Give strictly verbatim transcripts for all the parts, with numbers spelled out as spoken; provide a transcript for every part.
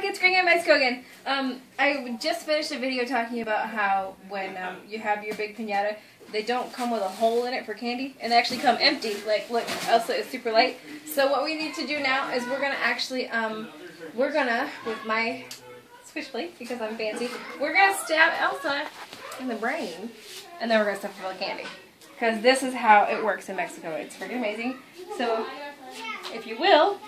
it's Gringa-n Mexico again. Um, I just finished a video talking about how when um, you have your big piñata, they don't come with a hole in it for candy, and they actually come empty. Like, look, Elsa is super light. So what we need to do now is we're gonna actually, um, we're gonna, with my switchblade, because I'm fancy, we're gonna stab Elsa in the brain, and then we're gonna stuff her full of candy. Because this is how it works in Mexico. It's freaking amazing. So, if you will,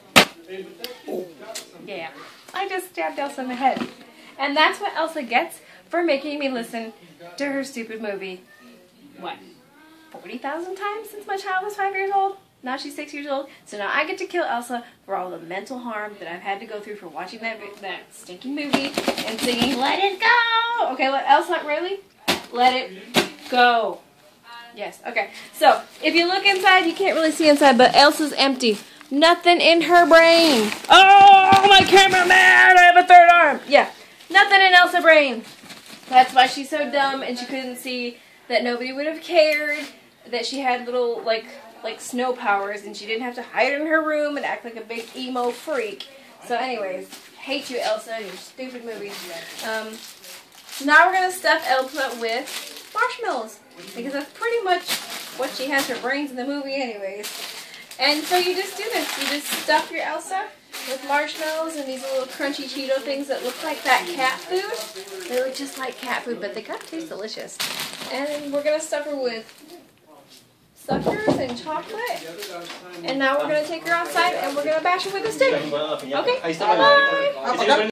yeah, I just stabbed Elsa in the head. And that's what Elsa gets for making me listen to her stupid movie, what, forty thousand times since my child was five years old? Now she's six years old. So now I get to kill Elsa for all the mental harm that I've had to go through for watching that, that stinking movie and singing, "Let it go!" Okay, let Elsa, really? Let it go. Yes, okay. So, if you look inside, you can't really see inside, but Elsa's empty. Nothing in her brain. Oh, my cameraman! I have a third arm. Yeah, nothing in Elsa's brain. That's why she's so dumb, and she couldn't see that nobody would have cared that she had little, like, like snow powers, and she didn't have to hide in her room and act like a big emo freak. So, anyways, hate you, Elsa, and your stupid movie. Um, now we're gonna stuff Elsa with marshmallows, because that's pretty much what she has her brains in the movie anyways. And so you just do this. You just stuff your Elsa with marshmallows and these little crunchy Cheeto things that look like that cat food. They look just like cat food, but they kind of taste delicious. And we're going to stuff her with suckers and chocolate. And now we're going to take her outside and we're going to bash her with a stick. Okay, bye!